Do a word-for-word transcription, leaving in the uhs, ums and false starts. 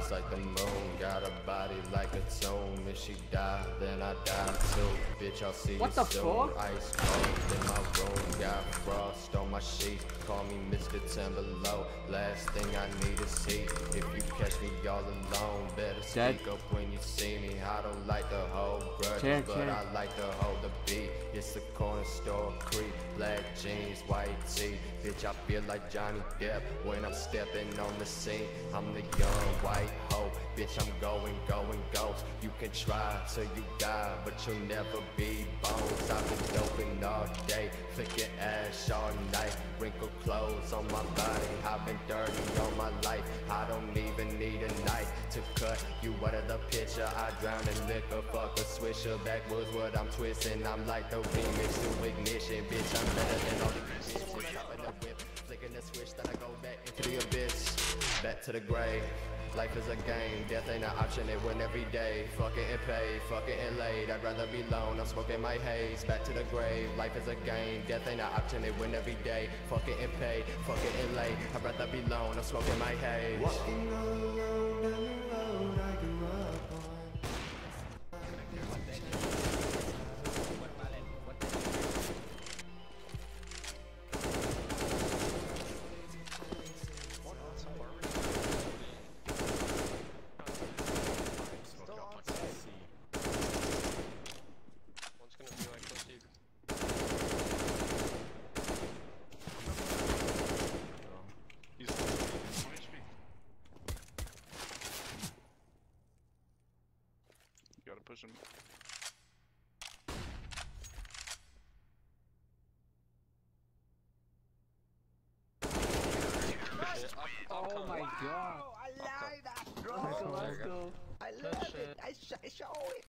eyes like the moon, got a body like a tomb. If she die, then I die too. Bitch, I'll see What you the soon. fuck? Ice cold in my room, got frost on my sheets. Call me Mister Timberlow. Last thing I need is heat. If you catch me all alone, better Dead. speak up when you see me. I don't like to hold grudges, Chair, but chair. I like to hold the beat. It's the corner store creep, black jeans, white tee. Bitch, I feel like Johnny Depp when I'm stepping on the scene. I'm the young white hoe, bitch, I'm going, going ghost. You can try till you die, but you'll never be bones. I've been doping all day, flick your ass all night. Wrinkled clothes on my body, I've been dirty all my life. I don't even need a knife to cut you out of the picture. I drown in liquor, fuck a swisher. Backwoods what I'm twisting, I'm like the remix to ignition. Bitch, I'm better than all the bitches. Chopping the whip, flicking the switch, then I go back into the abyss. Back to the grave. Life is a game, death ain't an option, it win every day. Fuck it and pay, fuck it and laid. I'd rather be alone, I'm smoking my haze. Back to the grave, life is a game, death ain't an option, it win every day. Fuck it and pay, fuck it and lay. I'd rather be alone, I'm smoking my haze. Walking all alone down the road I grew up on. One's gonna be like pussy. He's one H P. You gotta push him. Oh my god. I like that, bro. Let's go. I love it. I, sh I show it.